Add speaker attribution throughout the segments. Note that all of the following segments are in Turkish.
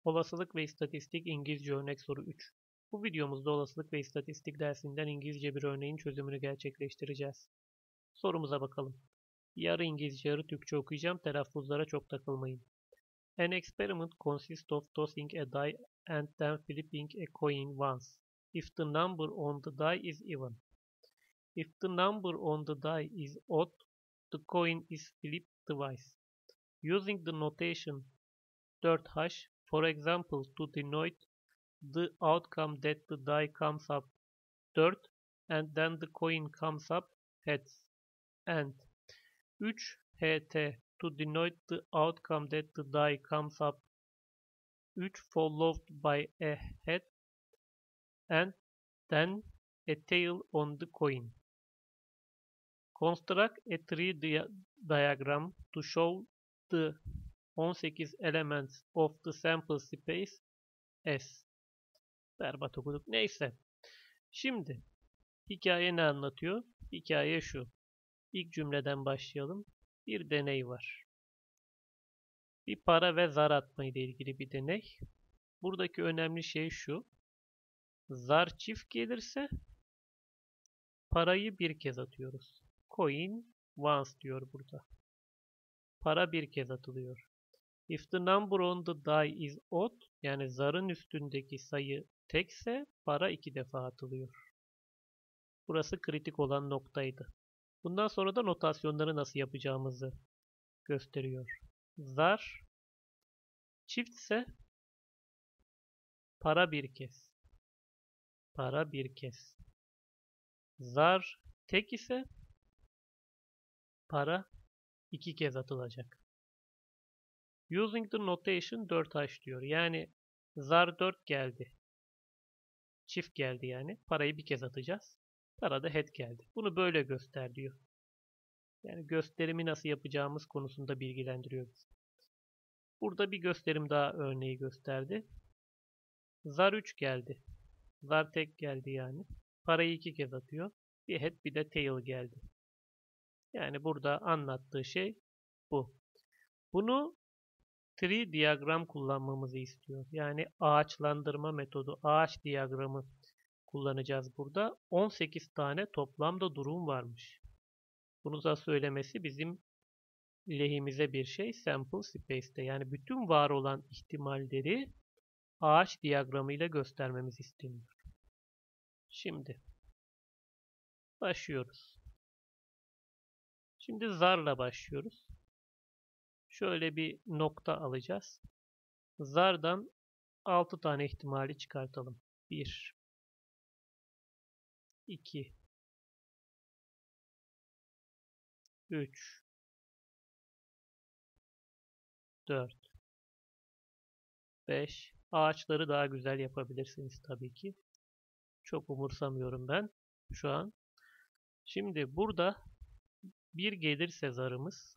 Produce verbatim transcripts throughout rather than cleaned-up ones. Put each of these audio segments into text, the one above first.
Speaker 1: Olasılık ve İstatistik İngilizce örnek soru üç. Bu videomuzda olasılık ve istatistik dersinden İngilizce bir örneğin çözümünü gerçekleştireceğiz. Sorumuza bakalım. Yarı İngilizce yarı Türkçe okuyacağım. Telaffuzlara çok takılmayın. An experiment consists of tossing a die and then flipping a coin once. If the number on the die is even. If the number on the die is odd, the coin is flipped twice. Using the notation dört hash, for example, to denote the outcome that the die comes up dört and then the coin comes up heads, and üç H T to denote the outcome that the die comes up üç followed by a head and then a tail on the coin. Construct a tree dia diagram to show the on sekiz elements of the sample space S. Berbat okuduk. Neyse. Şimdi hikaye ne anlatıyor? Hikaye şu. İlk cümleden başlayalım. Bir deney var. Bir para ve zar atma ile ilgili bir deney. Buradaki önemli şey şu. Zar çift gelirse parayı bir kez atıyoruz. Coin once diyor burada. Para bir kez atılıyor. If the number on the die is odd, yani zarın üstündeki sayı tekse para iki defa atılıyor. Burası kritik olan noktaydı. Bundan sonra da notasyonları nasıl yapacağımızı gösteriyor. Zar çiftse para bir kez. Para bir kez. Zar tek ise para iki kez atılacak. Using the notation dört hash diyor. Yani zar dört geldi. Çift geldi yani. Parayı bir kez atacağız. Para da head geldi. Bunu böyle göster diyor. Yani gösterimi nasıl yapacağımız konusunda bilgilendiriyor bizi. Burada bir gösterim daha örneği gösterdi. Zar üç geldi. Zar tek geldi yani. Parayı iki kez atıyor. Bir head bir de tail geldi. Yani burada anlattığı şey bu. Bunu tree diagram kullanmamızı istiyor. Yani ağaçlandırma metodu, ağaç diyagramı kullanacağız burada. on sekiz tane toplamda durum varmış. Bunu da söylemesi bizim lehimize bir şey. Sample space'te. Yani bütün var olan ihtimalleri ağaç diyagramıyla göstermemiz isteniyor. Şimdi başlıyoruz. Şimdi zarla başlıyoruz. Şöyle bir nokta alacağız. Zardan altı tane ihtimali çıkartalım. bir iki üç dört beş. Ağaçları daha güzel yapabilirsiniz tabii ki. Çok umursamıyorum ben şu an. Şimdi burada bir gelirse zarımız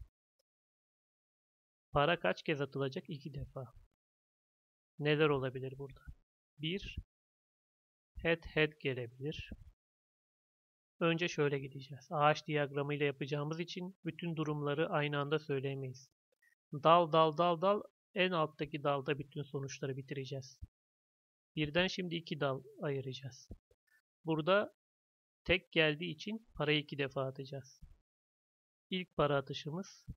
Speaker 1: para kaç kez atılacak? iki defa. Neler olabilir burada? bir head head gelebilir. Önce şöyle gideceğiz. Ağaç diyagramı ile yapacağımız için bütün durumları aynı anda söyleyemeyiz. Dal dal dal dal, en alttaki dalda bütün sonuçları bitireceğiz. Birden şimdi iki dal ayıracağız. Burada tek geldiği için parayı iki defa atacağız. İlk para atışımız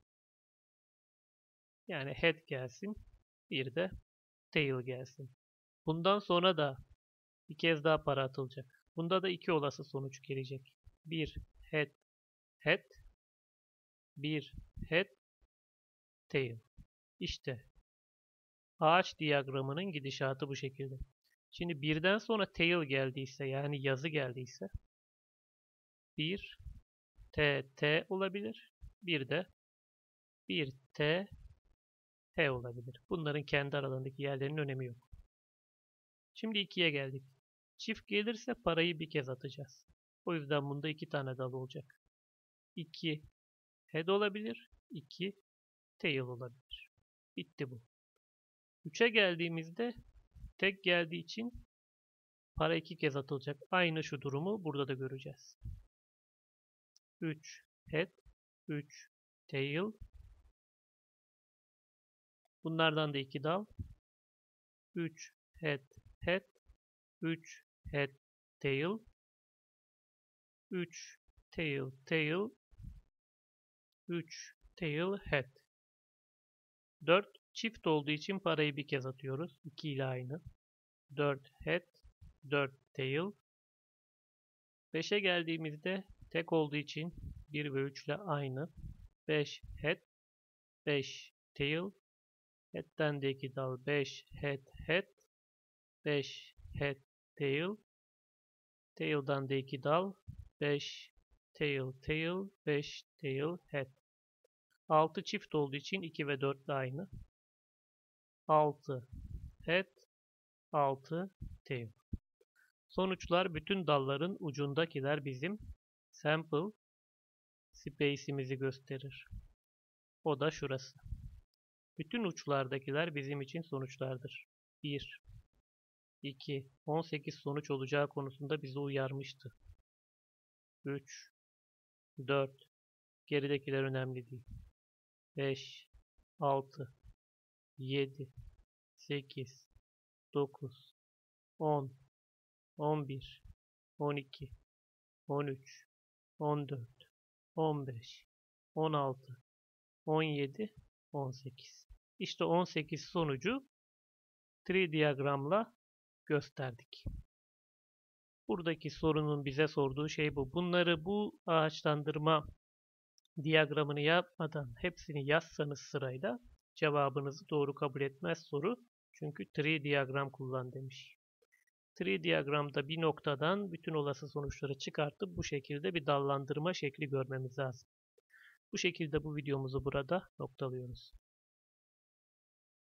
Speaker 1: yani head gelsin, bir de tail gelsin. Bundan sonra da bir kez daha para atılacak. Bunda da iki olası sonuç gelecek. bir head head, bir head tail. İşte ağaç diyagramının gidişatı bu şekilde. Şimdi birden sonra tail geldiyse, yani yazı geldiyse bir T T olabilir. Bir de bir T T olabilir. Bunların kendi aralarındaki yerlerinin önemi yok. Şimdi ikiye geldik. Çift gelirse parayı bir kez atacağız. O yüzden bunda iki tane dal olacak. iki head olabilir. iki tail olabilir. Bitti bu. üçe geldiğimizde tek geldiği için para iki kez atılacak. Aynı şu durumu burada da göreceğiz. üç head, üç tail. Bunlardan da iki dal. üç head head, üç head tail, üç tail tail, üç tail head. dört çift olduğu için parayı bir kez atıyoruz. iki ile aynı. dört head, dört tail. beşe geldiğimizde tek olduğu için bir ve üç ile aynı. beş head, beş tail. Head'den de iki dal. beş head head, beş head tail. Tail'dan da iki dal. beş tail tail, beş tail head. altı çift olduğu için iki ve dört de aynı. altı head, altı tail. Sonuçlar bütün dalların ucundakiler bizim sample space'imizi gösterir. O da şurası. Bütün uçlardakiler bizim için sonuçlardır. bir, iki, on sekiz sonuç olacağı konusunda bizi uyarmıştı. üç, dört, geridekiler önemli değil. beş, altı, yedi, sekiz, dokuz, on, on bir, on iki, on üç, on dört, on beş, on altı, on yedi, on sekiz. İşte on sekiz sonucu tree diyagramla gösterdik. Buradaki sorunun bize sorduğu şey bu. Bunları bu ağaçlandırma diyagramını yapmadan hepsini yazsanız sırayla cevabınızı doğru kabul etmez soru. Çünkü tree diyagram kullan demiş. Tree diyagramda bir noktadan bütün olası sonuçları çıkartıp bu şekilde bir dallandırma şekli görmemiz lazım. Bu şekilde bu videomuzu burada noktalıyoruz.